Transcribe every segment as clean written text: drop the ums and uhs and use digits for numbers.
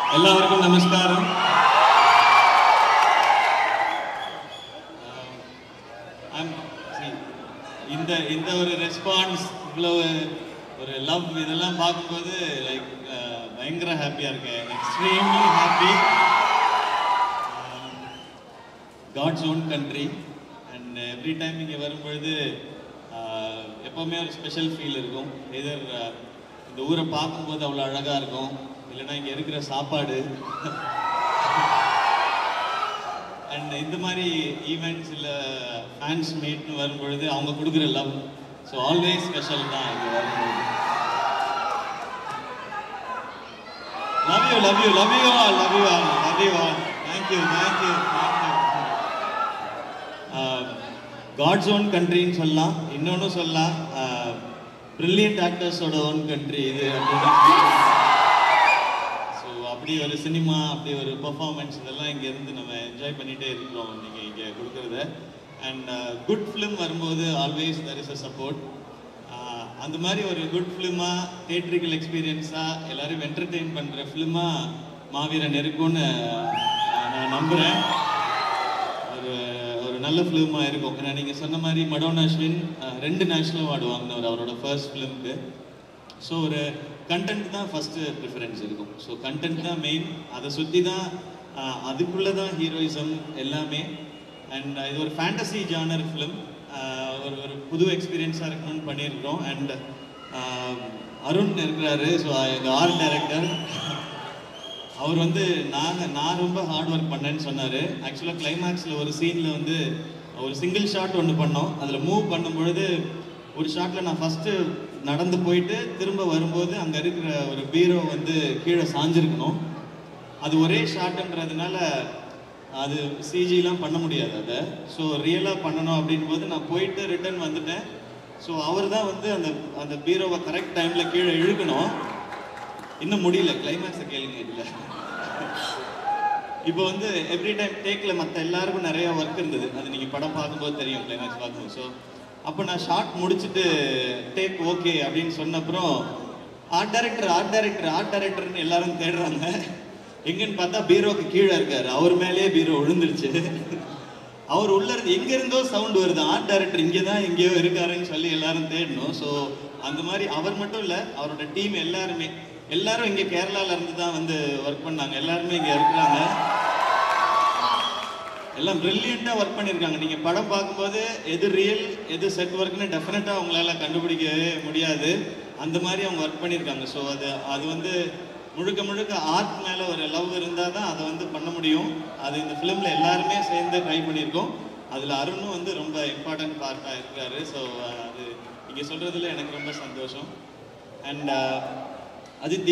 எல்லாருக்கும் நமஸ்காரம். இந்த ஒரு ரெஸ்பான்ஸ், இவ்வளவு ஒரு லவ், இதெல்லாம் பார்க்கும்போது லைக் பயங்கர ஹாப்பியாக இருக்கேன். Extremely happy. God's own country. And every time இங்கே வரும்பொழுது எப்போவுமே ஒரு ஸ்பெஷல் ஃபீல் இருக்கும். எதர் இந்த ஊரை பார்க்கும்போது அவ்வளோ அழகாக இருக்கும், இல்லைன்னா இங்கே இருக்கிற சாப்பாடு. அண்ட் இந்த மாதிரி ஈவெண்ட்ஸ் இல்லை ஃபேன்ஸ் மீட்னு வரும்பொழுது அவங்க கொடுக்குற லவ், ஸோ ஆல்வேஸ் ஸ்பெஷல் தான் இங்கே வரும்போது. Love you love you love you all love you all love you all. Thank you thank you thank you. God's own கண்ட்ரின்னு சொல்லலாம், இன்னொன்று சொல்லலாம் பிரில்லியன்ட் ஆக்டர்ஸோட ஓன் கண்ட்ரி இது அப்படின்னு. ஸோ அப்படி ஒரு சினிமா, அப்படி ஒரு பர்ஃபார்மன்ஸ், இதெல்லாம் இங்கேருந்து நம்ம என்ஜாய் பண்ணிகிட்டே இருக்கிறோம் நீங்கள் இங்கே கொடுக்குறத. அண்ட் குட் ஃபிலிம் வரும்போது always there is a support. அந்த மாதிரி ஒரு குட் ஃபிலிமாக, தியேட்ரிக்கல் எக்ஸ்பீரியன்ஸாக எல்லோரும் என்டர்டெயின் பண்ணுற ஃபிலிமாக மாவீரன் இருக்கும்னு நான் நம்புகிறேன். ஒரு நல்ல ஃபிலிமாக இருக்கும். ஏன்னா நீங்கள் சொன்ன மாதிரி மடோனா அஸ்வின் 2 நேஷ்னல் அவார்டு வாங்கினவர் அவரோட ஃபர்ஸ்ட் ஃபிலிமுக்கு. ஸோ ஒரு கண்டென்ட் தான் ஃபஸ்ட்டு ப்ரிஃபரன்ஸ் இருக்கும். ஸோ கண்டென்ட் தான் மெயின், அதை சுற்றி தான், அதுக்குள்ளே தான் ஹீரோயிசம் எல்லாமே. அண்ட் இது ஒரு ஃபேண்டசி ஜானர் ஃபிலிம், ஒரு புது எக்ஸ்பீரியன்ஸாக இருக்கணும்னு பண்ணியிருக்கிறோம். அண்ட் அருண் இருக்கிறாரு, ஸோ எங்கள் ஆர்ட் டைரக்டர். அவர் வந்து நான் ரொம்ப ஹார்ட் ஒர்க் பண்ணேன்னு சொன்னார். ஆக்சுவலாக கிளைமேக்ஸில் ஒரு சீனில் வந்து ஒரு சிங்கிள் ஷாட் ஒன்று பண்ணோம். அதில் மூவ் பண்ணும்பொழுது ஒரு ஷாட்டில் நான் ஃபஸ்ட்டு நடந்து போயிட்டு திரும்ப வரும்போது அங்கே இருக்கிற ஒரு பீரோ வந்து கீழே சாஞ்சிருக்கணும். அது ஒரே ஷாட்டுன்றதுனால அது சிஜிலாம் பண்ண முடியாது அதை. ஸோ ரியலாக பண்ணணும் அப்படின் போது நான் போயிட்டு ரிட்டர்ன் வந்துட்டேன். ஸோ அவர் தான் வந்து அந்த பீரோவை கரெக்ட் டைமில் கீழே இழுக்கணும். இன்னும் முடியல, கிளைமேக்ஸை கேளுங்க. இல்லை இப்போ வந்து எவ்ரி டைம் டேக்கில் மற்ற எல்லாருக்கும் நிறைய ஒர்க் இருந்தது, அது நீங்கள் படம் பார்க்கும்போது தெரியும், கிளைமேக்ஸ் பார்க்கும்போது. ஸோ அப்போ நான் ஷார்ட் முடிச்சுட்டு டேக் ஓகே அப்படின்னு சொன்னப்புறம் ஆர்ட் டைரக்டர்னு எல்லாரும் தேடுறாங்க. எங்கன்னு பார்த்தா பீரோக்கு கீழே இருக்காரு, அவர் மேலேயே பீரோ விழுந்துருச்சு. அவர் உள்ள இருந்து எங்கேருந்தோ சவுண்ட் வருது, ஆர்ட் டைரக்டர் இங்கே தான் எங்கேயோ இருக்காருன்னு சொல்லி எல்லாரும் தேடணும். ஸோ அந்த மாதிரி அவர் மட்டும் இல்லை, அவரோட டீம் எல்லாரும் இங்கே கேரளாவில் இருந்து தான் வந்து ஒர்க் பண்ணாங்க. எல்லாருமே இங்கே இருக்கிறாங்க, எல்லாம் பிரில்லியண்ட்டாக ஒர்க் பண்ணியிருக்காங்க. நீங்கள் படம் பார்க்கும்போது எது ரியல் எது செட் ஒர்க்னு டெஃபினட்டாக அவங்களால கண்டுபிடிக்கவே முடியாது, அந்த மாதிரி அவங்க ஒர்க் பண்ணியிருக்காங்க. ஸோ அது வந்து முழுக்க ஆர்ட் மேலே ஒரு லவ் இருந்தால் தான் அதை வந்து பண்ண முடியும். அது இந்த ஃபிலிமில் எல்லாருமே சேர்ந்து ட்ரை பண்ணியிருக்கோம். அதில் அருணும் வந்து ரொம்ப இம்பார்ட்டன்ட் பார்ட்டாக இருக்கிறாரு. ஸோ அது இங்கே சொல்கிறதுல எனக்கு ரொம்ப சந்தோஷம். அண்ட் அதித்தி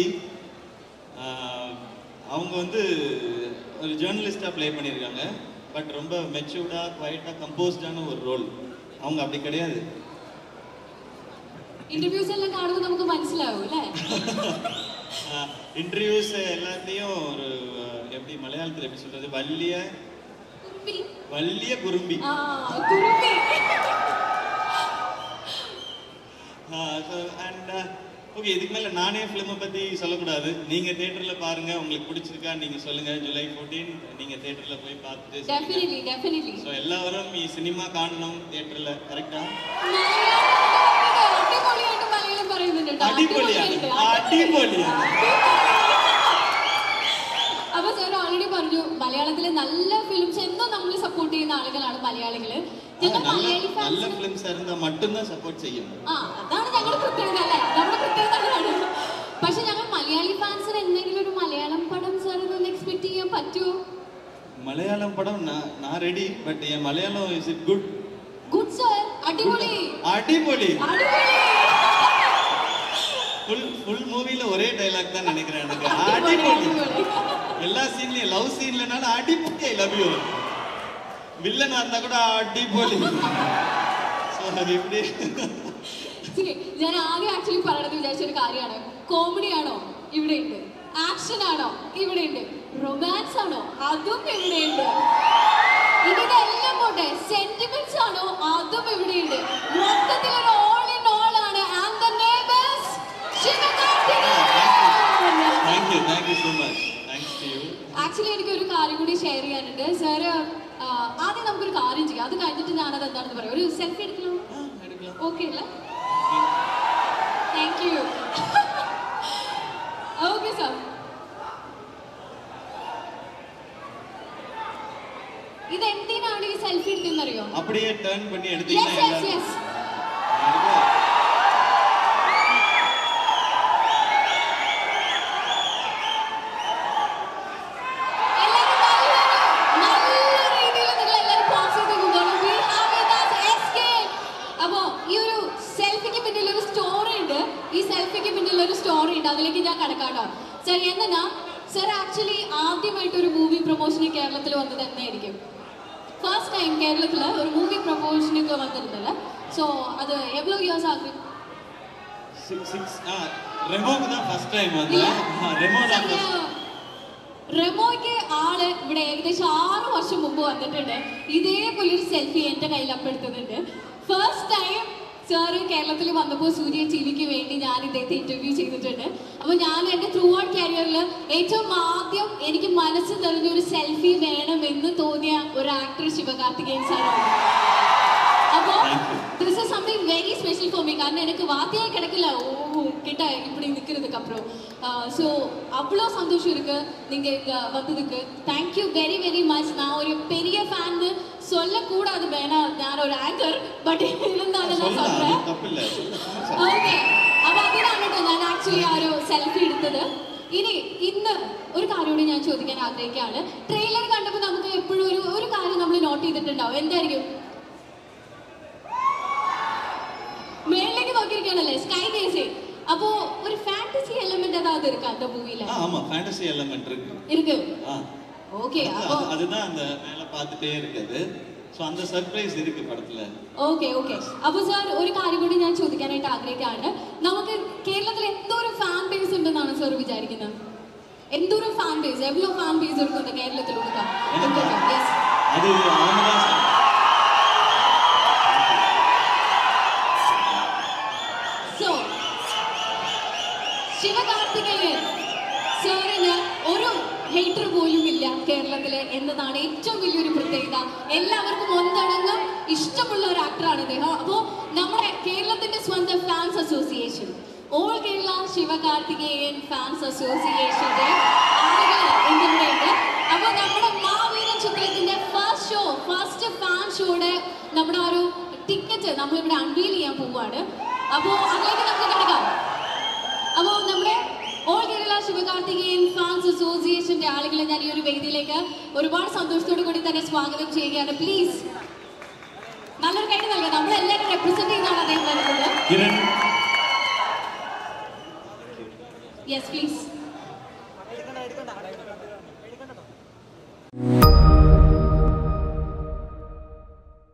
அவங்க வந்து ஒரு ஜேர்னலிஸ்டாக ப்ளே பண்ணியிருக்காங்க. பட் ரொம்ப மெச்சூர்டாக, குவைட்டாக, கம்போஸ்டான ஒரு ரோல். அவங்க அப்படி கிடையாது. இன்டர்வியூஸ் எல்லாம் കാണുമ്പോൾ നമുക്ക് മനസ്സിലാവും അല്ലേ? இன்டர்வியூஸ் எல்லாத்தையும் ஒரு எப்படி மலையாளத்தில் எப்படி சொல்றது, வள்ளிய குறும்பி. அண்ட் ஓகே, இதுக்கு மேலே நானே ஃபிலிமை பற்றி சொல்லக்கூடாது. நீங்கள் தேட்டரில் பாருங்கள், உங்களுக்கு பிடிச்சிருக்கா நீங்கள் சொல்லுங்கள். ஜூலை 14 நீங்கள் தேட்டரில் போய் பார்த்துட்டு டெஃபினெட்லி. ஸோ எல்லாரும் சினிமா காணணும் தேட்டரில். கரெக்டா? അടിപൊളിയാണ്. അപ്പൊ സാർ ഓൾറെഡി പറഞ്ഞു മലയാളത്തിലെ നല്ല ഫിലിംസ് എന്നും നമ്മൾ സപ്പോർട്ട് ചെയ്യുന്ന ആളുകളാണ് മലയാളികള്. നല്ല ഫിലിംസ് இருந்தால் மட்டும்தான் സപ്പോർട്ട് ചെയ്യും. അതാണ് ഞങ്ങളുടെ പ്രത്യേകത അല്ലേ? നമ്മുടെ പ്രത്യേകത അതാണ്. പക്ഷെ ഞങ്ങൾ മലയാളി ഫാൻസിന് എന്തെങ്കിലും ഒരു മലയാളം പടം സാർ ഒന്ന് എക്സ്പെക്ട് ചെയ്യാൻ പറ്റുമോ? മലയാളം പടം நான் ரெடி. பட் என் Malayalam is it good? Good sir. அடிபொலி. ஃபுல் மூவில ஒரே டைலாக் தான் நினைக்கிறேன் எனக்கு. அடிபொலி. எல்லா சீன்லயும் லவ் சீன்லனால அடிபொலி, ஐ லவ் யூ. வில்லனா இருந்தா கூட அடிபொலி. സോ അത് இப்படி. ഞാൻ ആദ്യം ആക്ച്വലി പറയണമെന്ന് വിചാരിച്ച ഒരു കാര്യമാണ്. കോമഡി ആണോ? ഇവിടെ ഉണ്ട്. ആക്ഷൻ ആണോ? ഇവിടെ ഉണ്ട്. റൊമാൻസ് ആണോ? അതും ഇവിടെ ഉണ്ട്. ഇതെല്ലാം പോട്ടെ, സെന്റിമെന്റ്സ് ആണോ? അതും ഇവിടെ ഉണ്ട്. മൊത്തത്തിൽ ഒരു ഓൾ ഇൻ ഓൾ ആണ്. And the neighbours. Thank you so much. Actually എനിക്ക് ഒരു കാര്യം കൂടി ഷെയർ ചെയ്യാനുണ്ട് സാർ. ആദ്യം നമുക്കൊരു കാര്യം ചെയ്യാം, അത് കഴിഞ്ഞിട്ട് ഞാനത് എന്താണെന്ന് പറയാം. ഒരു സെൽഫി എടുക്കണോ? ഓക്കെ അല്ലേ? Thank you. Okay sir. ഇത് എന്തിനാണ് ഈ സെൽഫി എടുക്കുന്നറിയോ? அப்படியே டர்ன் பண்ணி Yes, எடுத்தீங்கன்னா yes, yes. അതിലേക്ക് ഞാൻ കടക്കാട്ടോ സാർ. എന്നാ സാർ ആക്ച്വലി ആദ്യമായിട്ട് ഒരു മൂവി പ്രൊമോഷന് കേരളത്തിൽ വന്നത് എന്നായിരിക്കും? ഫസ്റ്റ് ടൈം കേരളത്തിൽ ഒരു മൂവി പ്രൊമോഷനൊക്കെ വന്നിരുന്നല്ലേ? സോ അത് എவ்வளவு ഇയേഴ്സ് ആകും? റെമോയ്ക്ക് ആള് ഇവിടെ ഏകദേശം 6 വർഷം മുമ്പ് വന്നിട്ടുണ്ട്. ഇതേപോലെ ഒരു സെൽഫി എന്റെ കയ്യിൽ അപ്പെടുത്തുന്നുണ്ട്. ഫസ്റ്റ് ടൈം സാറ് കേരളത്തിൽ വന്നപ്പോൾ സൂര്യ ടിവിക്ക് വേണ്ടി ഞാൻ ഇദ്ദേഹത്തെ ഇന്റർവ്യൂ ചെയ്തിട്ടുണ്ട്. അപ്പോൾ ഞാൻ എൻ്റെ ത്രൂ ഔട്ട് കരിയറിൽ ഏറ്റവും ആദ്യം എനിക്ക് മനസ്സിൽ തെളിഞ്ഞ ഒരു സെൽഫി വേണമെന്ന് തോന്നിയ ഒരു ആക്ടർ ശിവകാർത്തികേയൻ സാറാണ്. അപ്പോൾ this is something very special for me. കാരണം எனக்கு வார்த்தையே கிடைக்கல கிட்ட இப்படி நிற்கிறதுக்கு அப்புறம். ஸோ அவ்வளோ சந்தோஷம் இருக்கு நீங்கள் இங்கே வந்ததுக்கு. Thank you very very much. நான் ஒரு பெரிய ஃபேன்னு சொல்லக்கூடாது, வேணா ഞാൻ ഒരു ആങ്കർ, ബട്ട് இருந்தாலும் நான் சொல்றேன். ഓക്കെ, അപ്പോൾ അതിനാണ് കേട്ടോ ഞാൻ ആക്ച്വലി ആ ഒരു സെൽഫി എടുത്തത്. ഇനി ഇന്ന് ഒരു കാര്യം കൂടി ഞാൻ ചോദിക്കാൻ ആഗ്രഹിക്കുകയാണ്. ട്രെയിലർ കണ്ടപ്പോൾ നമുക്ക് എപ്പോഴും ഒരു കാര്യം നമ്മൾ നോട്ട് ചെയ്തിട്ടുണ്ടാവും. എന്തായിരിക്കും? മേളിലേക്ക് നോക്കിയിരിക്കുകയാണല്ലേ, സ്കൈ ഗേസിംഗ്. அப்போ ஒரு ஃபேண்டசி எலிமெண்ட் ஏதாவது இருக்கா அந்த மூவில? ஆமா, ஃபேண்டசி எலிமெண்ட் இருக்கு. ஓகே, அப்போ அதுதான் அந்த மேல பார்த்துட்டே இருக்குது. സോ அந்த സർപ്രൈസ് ഇருக்கு പടത്തില്. Okay okay. അപ്പോൾ സാർ ഒരു കാര്യം കൂടി ഞാൻ ചോദിക്കാനായിട്ട് ആഗ്രഹിക്കുകയാണ്. നമുക്ക് കേരളത്തിൽ എന്തോരം ഫാൻ ബേസ് ഉണ്ടെന്നാണ് സാർ വിചാരിക്കുന്നത്? എന്തോരം ഫാൻ ബേസ്, എவ்வளவு ഫാൻ ബേസ് ഇருக்கு കേരളത്തിലുണ്ട്? യെസ്, അത് സോ ശിവകാർത്തികേയൻ സാറിന് ഒരു ഹേറ്റർ പോലും ഇല്ല കേരളത്തില് എന്നതാണ് ഏറ്റവും വലിയൊരു പ്രത്യേകത. എല്ലാവർക്കും ഒന്നടങ്കം ഇഷ്ടമുള്ള ഒരു ആക്ടറാണ് അദ്ദേഹം. അപ്പോൾ നമ്മുടെ കേരളത്തിന്റെ സ്വന്തം fans association, all Kerala Sivakarthikeyan fans അസോസിയേഷന്റെ ആളുകൾ ഇന്നിവിടെയുണ്ട്. അപ്പോൾ നമ്മുടെ മാവീരൻ ചിത്രത്തിന്റെ ഫസ്റ്റ് ഫാൻ ഷോയുടെ നമ്മുടെ ഒരു ടിക്കറ്റ് നമ്മളിവിടെ അൺവീൽ ചെയ്യാൻ പോവുകയാണ്. അപ്പോൾ അതിലേക്ക് നമുക്ക് കിടക്കാം. അപ്പോൾ നമ്മുടെ ഓൾ കേരള ശിവകാർത്തികേയൻ ഫാൻസ് അസോസിയേഷന്റെ ആളുകളെ ഞാൻ ഈ ഒരു വേദിയിലേക്ക് ഒരുപാട് സന്തോഷത്തോടു കൂടി തന്നെ സ്വാഗതം ചെയ്യുകയാണ്. പ്ലീസ് നല്ലൊരു കൈ നൽകുക. നമ്മളെല്ലാവരും റെപ്രസെന്റ് ചെയ്താണ് അദ്ദേഹം വരുന്നത്. Yes please.